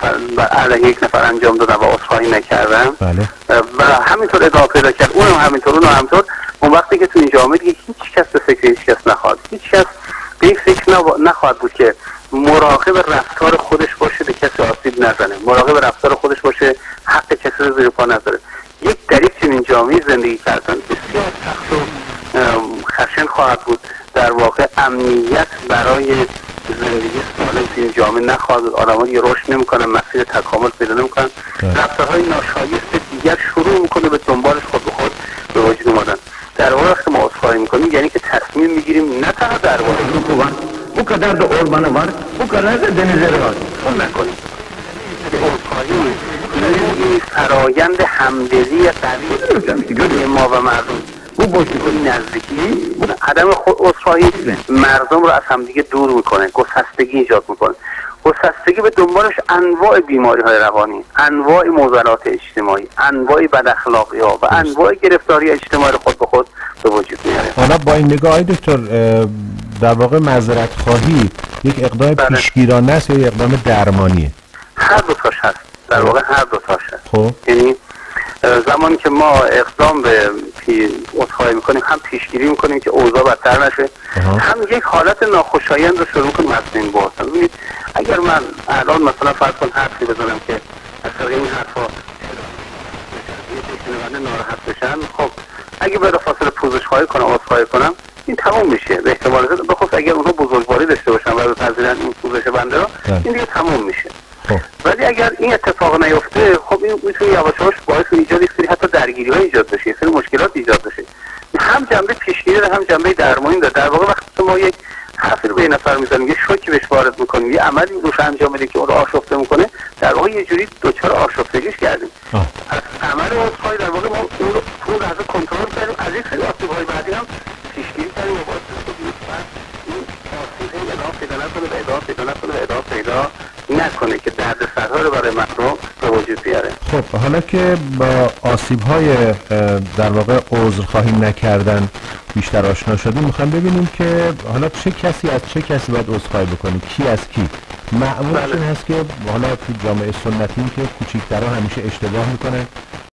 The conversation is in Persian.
علیه یک نفر انجام دادن و عذرخواهی نکردن. بله. و همینطور ادامه پیدا کرد، اونم همینطور. اون وقتی که تو این جامعه دیگه هیچ کس به فکر هیچ کس نخواهد، هیچ کس به این فکر نخواهد بود که مراقب رفتار خودش باشه، به کسی آسیب نزنه، مراقب رفتار خودش باشه، حق کسی رو زیر پا نذاره. یک در یک چنین جامعه زندگی کردن بسیار سخت و خشن خواهد بود. در واقع امنیت برای زندگی سالم تو این جامعه نخواهد بود. آدم‌ها دیگه رشد نمی‌کنن، مسیر تکامل پیدا نمی‌کنن، رفتارهای ناشایست دیگر شروع می‌کنه به دنبالش خود به خود به وجود اومدن. در واقع وقتی ما عذرخواهی می‌کنیم یعنی که تصمیم می‌گیریم نه تنها درباره bu kadar da ormanı var, bu kadar da denizleri var. اون نکنیم. عذرخواهی این فرایند همدلی قوی ما و مردم، اون باشگاهی نزدیکی، اون عدم عذرخواهی مردم رو از همدیگه دور میکنه، گسستگی ایجاد میکنه. گسستگی به دنبالش انواع بیماری های روانی، انواع معضلات اجتماعی، انواع بداخلاقی ها و انواع گرفتاری اجتماعی رو خود به خود به وجود میاره. حالا با این نگاه دکتر، در واقع معذرت خواهی یک اقدام پیشگیرانه است یا یک اقدام درمانیه؟ هر دو تاش هست، در واقع هر دو تاش هست. خب یعنی زمانی که ما اقدام به عذرخواهی میکنیم هم پیشگیری میکنیم که اوضاع بدتر نشه، هم یک حالت ناخوشایند رو شروع کنیم از بین بردن. ببینید اگر من الان مثلا فرض کن حرفی بزنم که از طریق این حرفا شنونده ناراحت بشن، خب اگه بلافاصله پوزش خواهی کنم، عذرخواهی کنم، این تموم میشه. به احتمال زیاد بخصوص اگر اونها بزرگواری داشته باشن و بپذیرن این پوزش بنده رو، این دیگه تموم میشه. ولی اگر این اتفاق نیفته، خب این میتونه یواش یواش باعث ایجاد یک سری حتی درگیری‌ها ایجاد بشه، یک سری مشکلات ایجاد بشه. هم جنبه پیشگیری داره، هم جنبه درمانی داره. در واقع وقتی ما یک حرفی رو به نفر میزنیم، یه شوکی بهش وارد میکنیم، یه عملی روش انجام میدیم که اون رو آشفته میکنه، در واقع یه جوری دچار آشفتگیش کردیم. از عمل عذرخواهی در واقع ما اون رو تو لحظه کنترل کردیم، از یک سری آسیب‌های بعدی هم پیشگیری کردیم و باعث شد این آسیب ادامه پیدا نکنه که دردسرها رو برای مردم به وجود بیاره. خب حالا که با آسیب‌های در واقع عذرخواهی نکردن بیشتر آشنا شدیم، میخوام ببینیم که حالا چه کسی از چه کسی باید عذرخواهی بکنه، کی از کی. معمول این هست که حالا تو جامعه سنتی که کوچیک‌ترها همیشه اشتباه میکنه